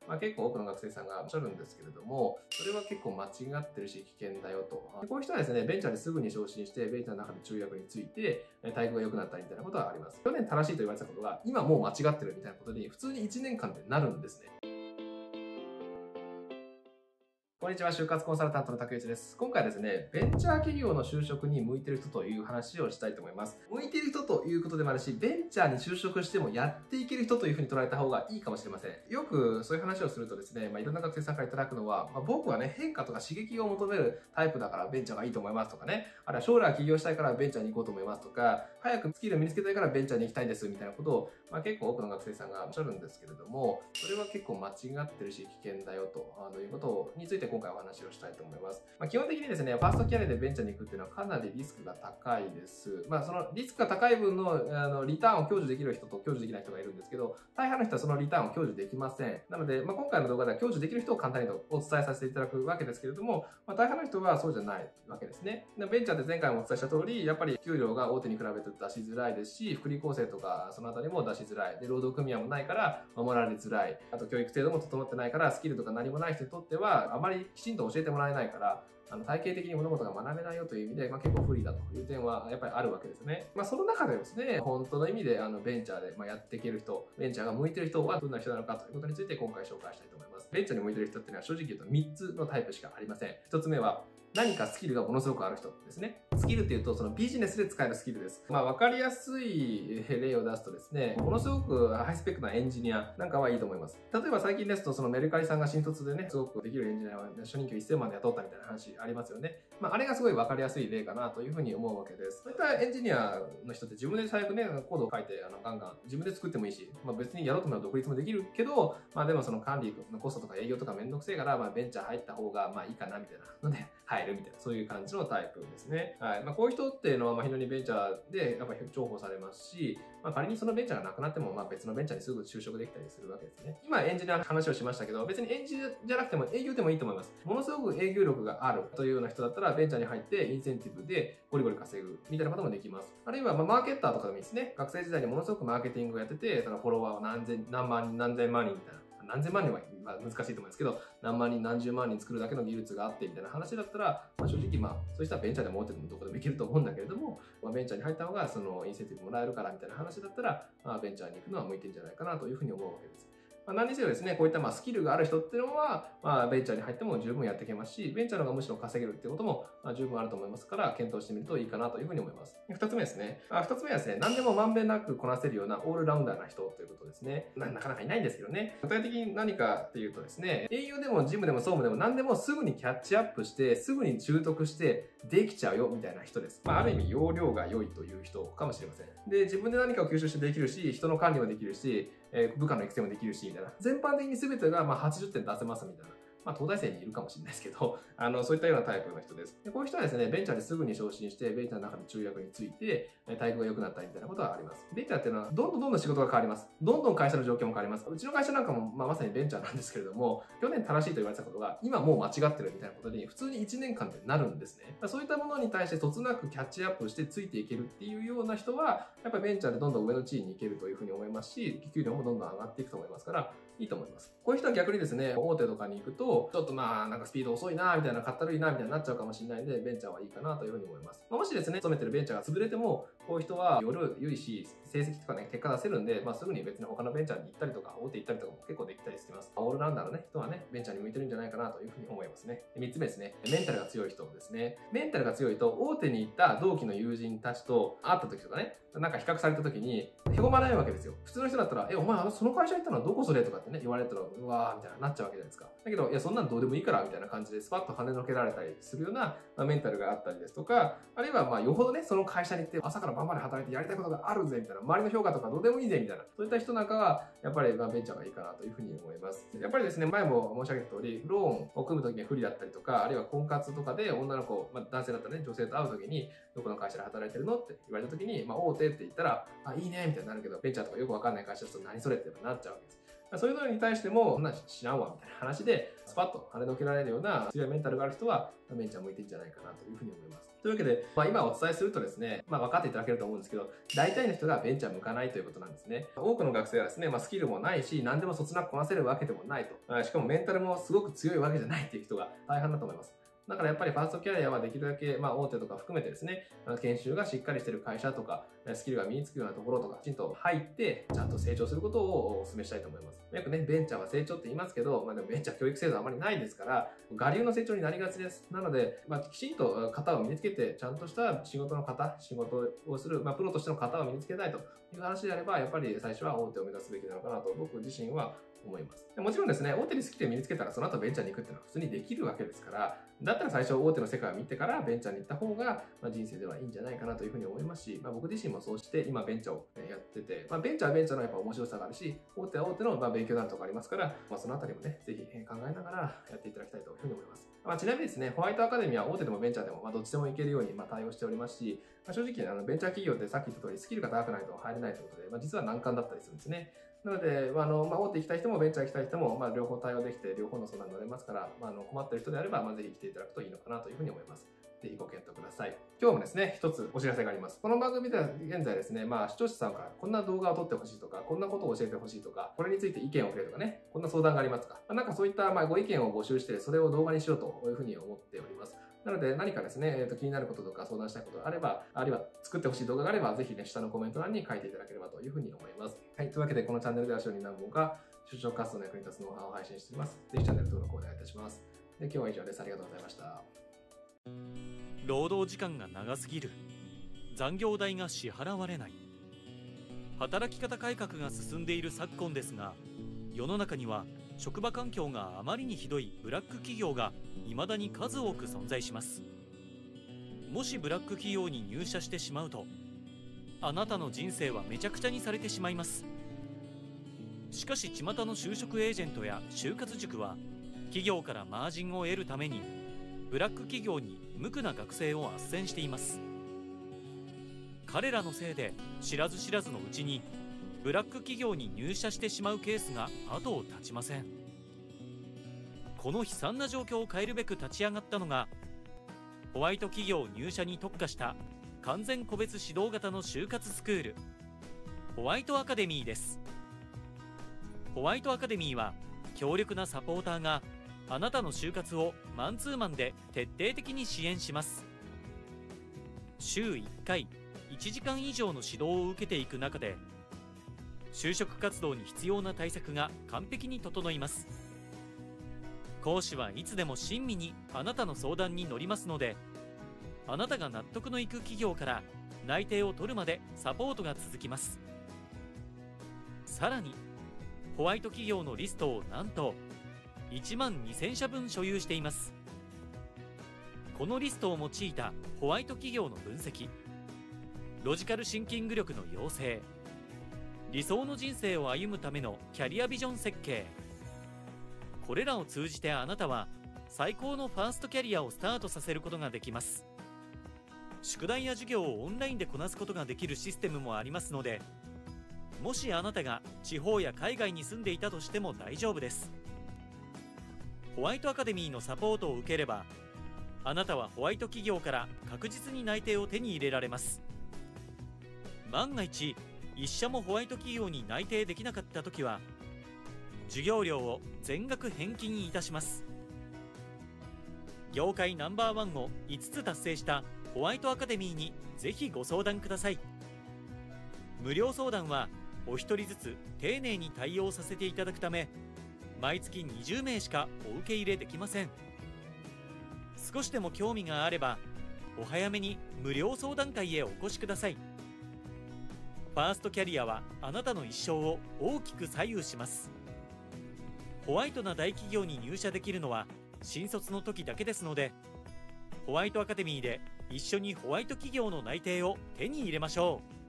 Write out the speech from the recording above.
結構多くの学生さんがおっしゃるんですけれども、それは結構間違ってるし危険だよと。こういう人はですね、ベンチャーですぐに昇進して、ベンチャーの中で中役について、待遇が良くなったりみたいなことはあります。去年正しいと言われてたことが、今もう間違ってるみたいなことに、普通に1年間でなるんですね。こんにちは、就活コンサルタントの竹内です。今回はですね、ベンチャー企業の就職に向いてる人という話をしたいと思います。向いている人ということでもあるし、ベンチャーに就職してもやっていける人というふうに捉えた方がいいかもしれません。よくそういう話をするとですね、いろんな学生さんからいただくのは、僕はね、変化とか刺激を求めるタイプだからベンチャーがいいと思いますとかね、あるいは将来起業したいからベンチャーに行こうと思いますとか、早くスキルを身につけたいからベンチャーに行きたいんですみたいなことを、結構多くの学生さんがおっしゃるんですけれども、それは結構間違ってるし危険だよということについて今回お話をしたいと思います。基本的にですね、ファーストキャリアでベンチャーに行くっていうのはかなりリスクが高いです。そのリスクが高い分のリターンを享受できる人と享受できない人がいるんですけど、大半の人はそのリターンを享受できません。なので、今回の動画では享受できる人を簡単にお伝えさせていただくわけですけれども、大半の人はそうじゃないわけですね。ベンチャーって前回もお伝えした通り、やっぱり給料が大手に比べて出しづらいですし、福利厚生とかそのあたりも出しづらい。で、労働組合もないから守られづらい。あと教育制度も整ってないから、スキルとか何もない人にとっては、あまりきちんと教えてもらえないから、体系的に物事が学べないよという意味で、結構不利だという点はやっぱりあるわけですね。その中でですね、本当の意味でベンチャーでやっていける人、ベンチャーが向いてる人はどんな人なのかということについて今回紹介したいと思います。ベンチャーに向いてる人っていうのは正直言うと3つのタイプしかありません。1つ目は、何かスキルがものすごくある人ですね。スキルっていうと、そのビジネスで使えるスキルです。わかりやすい例を出すとですね、ものすごくハイスペックなエンジニアなんかはいいと思います。例えば最近ですと、そのメルカリさんが新卒でね、すごくできるエンジニアは初任給1000万で雇ったみたいな話ありますよね。あれがすごいわかりやすい例かなというふうに思うわけです。そういったエンジニアの人って自分で最悪ね、コードを書いて、ガンガン自分で作ってもいいし、別にやろうと思えば独立もできるけど、でもその管理のコストとか営業とかめんどくせえから、ベンチャー入った方がいいかなみたいなので、入るみたいな、そういう感じのタイプですね。はい。こういう人っていうのは非常にベンチャーでやっぱり重宝されますし、仮にそのベンチャーがなくなっても、別のベンチャーにすぐ就職できたりするわけですね。今エンジニアの話をしましたけど、別にエンジニアじゃなくても営業でもいいと思います。ものすごく営業力があるというような人だったら、ベンチャーに入ってインセンティブでゴリゴリ稼ぐみたいなこともできます。あるいは、マーケッターとかでもいいですね。学生時代にものすごくマーケティングをやってて、そのフォロワーを何万人、何千万人みたいな。何千万人は難しいと思うんですけど、何万人、何十万人作るだけの技術があってみたいな話だったら、正直そうしたらベンチャーでも大手でもどこでもいけると思うんだけれども、ベンチャーに入った方がそのインセンティブもらえるからみたいな話だったら、ベンチャーに行くのは向いてるんじゃないかなというふうに思うわけです。何にせよですね、こういったスキルがある人っていうのは、ベンチャーに入っても十分やっていけますし、ベンチャーの方がむしろ稼げるっていうことも、十分あると思いますから、検討してみるといいかなというふうに思います。二つ目ですね。二つ目はですね、何でもまんべんなくこなせるようなオールラウンダーな人ということですね。なかなかいないんですけどね。具体的に何かっていうとですね、営業でも事務でも総務でも何でもすぐにキャッチアップして、すぐに習得してできちゃうよみたいな人です。ある意味容量が良いという人かもしれません。で、自分で何かを吸収してできるし、人の管理もできるし、部下の育成もできるし、みたいな。全般的に全てが80点出せますみたいな。東大生にいるかもしれないですけど、そういったようなタイプの人です。でこういう人はですね、ベンチャーですぐに昇進して、ベンチャーの中で中役について、待遇が良くなったりみたいなことはあります。ベンチャーっていうのは、どんどん仕事が変わります。どんどん会社の状況も変わります。うちの会社なんかも、まさにベンチャーなんですけれども、去年正しいと言われてたことが、今もう間違ってるみたいなことに、普通に1年間でなるんですね。そういったものに対して、そつなくキャッチアップしてついていけるっていうような人は、やっぱりベンチャーでどんどん上の地位に行けるというふうに思いますし、給料もどんどん上がっていくと思いますから、いいと思います。こういう人は逆にですね、大手とかに行くと、ちょっとなんかスピード遅いなみたいな、かったるいなみたいになっちゃうかもしれないんで、ベンチャーはいいかなというふうに思います。もしですね、勤めてるベンチャーが潰れても、こういう人は良いし、成績とかね、結果出せるんで、すぐに別に他のベンチャーに行ったりとか、大手行ったりとかも結構できたりしてます。オールラウンダーのね、人はね、ベンチャーに向いてるんじゃないかなというふうに思いますね。3つ目ですね、メンタルが強い人ですね。メンタルが強いと、大手に行った同期の友人たちと会った時とかね、なんか比較された時に、へこまないわけですよ。普通の人だったら、お前その会社行ったのはどこそれとかってね、言われたら、うわーみたいななっちゃうわけじゃないですか。だけど、いや、そんなのどうでもいいからみたいな感じでスパッと跳ねのけられたりするような、メンタルがあったりですとか、あるいはよほどね、その会社に行って朝から晩まで働いてやりたいことがあるぜみたいな、周りの評価とかどうでもいいぜみたいな、そういった人なんかは、やっぱりベンチャーがいいかなというふうに思います。やっぱりですね、前も申し上げた通り、ローンを組む時に不利だったりとか、あるいは婚活とかで女の子、男性だったらね、女性と会う時に、どこの会社で働いてるのって言われた時に、大手って言ったら、いいねみたいになるけど、ベンチャーとかよくわかんない会社だと何それってなっちゃうわけです。そういうのに対しても、そんな知らんわみたいな話で、スパッと跳ねのけられるような強いメンタルがある人は、ベンチャー向いてんじゃないかなというふうに思います。 というわけで、今お伝えするとですね、分かっていただけると思うんですけど、大体の人がベンチャー向かないということなんですね。多くの学生はですね、スキルもないし、何でもそつなくこなせるわけでもないと。しかもメンタルもすごく強いわけじゃないっていう人が大半だと思います。だからやっぱりファーストキャリアはできるだけ、大手とか含めてですね、研修がしっかりしてる会社とか、スキルが身につくようなところとか、きちんと入って、ちゃんと成長することをお勧めしたいと思います。よくね、ベンチャーは成長って言いますけど、でもベンチャー教育制度はあまりないですから、我流の成長になりがちです。なので、きちんと型を身につけて、ちゃんとした仕事をする、プロとしての型を身につけたいという話であれば、やっぱり最初は大手を目指すべきなのかなと、僕自身は思います。もちろんですね、大手にスキルを身につけたらその後ベンチャーに行くっていうのは普通にできるわけですから、だったら最初大手の世界を見てからベンチャーに行った方が、人生ではいいんじゃないかなというふうに思いますし、僕自身もそうして今ベンチャーをやってて、ベンチャーはベンチャーのやっぱ面白さがあるし、大手は大手の勉強になるところありますから、そのあたりもね、ぜひ考えながらやっていただきたいというふうに思います。ちなみにですね、ホワイトアカデミーは大手でもベンチャーでも、どっちでもいけるように対応しておりますし、正直ベンチャー企業ってさっき言った通りスキルが高くないと入れないということで、実は難関だったりするんですね。なので、大手行きたい人もベンチャー行きたい人も、両方対応できて、両方の相談に乗れますから、困っている人であれば、ぜひ来ていただくといいのかなというふうに思います。ぜひご検討ください。今日もですね、一つお知らせがあります。この番組では現在ですね、視聴者さんからこんな動画を撮ってほしいとか、こんなことを教えてほしいとか、これについて意見をくれとかね、こんな相談がありますとか、なんかそういったご意見を募集して、それを動画にしようというふうに思っております。なので何かですね、気になることとか相談したいことがあれば、あるいは作ってほしい動画があれば、ぜひね、下のコメント欄に書いていただければというふうに思います。はい。というわけで、このチャンネルでは週に何本か就職活動の役に立つノウハウを配信しています。ぜひチャンネル登録をお願いいたします。で、今日は以上です。ありがとうございました。 労働時間が長すぎる、残業代が支払われない、働き方改革が進んでいる昨今ですが、世の中には職場環境があまりにひどいブラック企業が未だに数多く存在します。もしブラック企業に入社してしまうと、あなたの人生はめちゃくちゃにされてしまいます。しかし巷の就職エージェントや就活塾は、企業からマージンを得るためにブラック企業に無垢な学生を斡旋しています。彼らのせいで知らず知らずのうちにブラック企業に入社してしまうケースが後を絶ちません。この悲惨な状況を変えるべく立ち上がったのが、ホワイト企業入社に特化した完全個別指導型の就活スクール、ホワイトアカデミーです。ホワイトアカデミーは強力なサポーターがあなたの就活をマンツーマンで徹底的に支援します。週1回1時間以上の指導を受けていく中で、就職活動に必要な対策が完璧に整います。講師はいつでも親身にあなたの相談に乗りますので、あなたが納得のいく企業から内定を取るまでサポートが続きます。さらにホワイト企業のリストをなんと1万2000社分所有しています。このリストを用いたホワイト企業の分析、ロジカルシンキング力の養成、理想の人生を歩むためのキャリアビジョン設計、これらを通じてあなたは最高のファーストキャリアをスタートさせることができます。宿題や授業をオンラインでこなすことができるシステムもありますので、もしあなたが地方や海外に住んでいたとしても大丈夫です。ホワイトアカデミーのサポートを受ければ、あなたはホワイト企業から確実に内定を手に入れられます。万が一一社もホワイト企業に内定できなかった時は、授業料を全額返金いたします。業界ナンバーワンを5つ達成したホワイトアカデミーにぜひご相談ください。無料相談はお一人ずつ丁寧に対応させていただくため、毎月20名しかお受け入れできません。少しでも興味があればお早めに無料相談会へお越しください。ファーストキャリアはあなたの一生を大きく左右します。ホワイトな大企業に入社できるのは新卒の時だけですので、ホワイトアカデミーで一緒にホワイト企業の内定を手に入れましょう。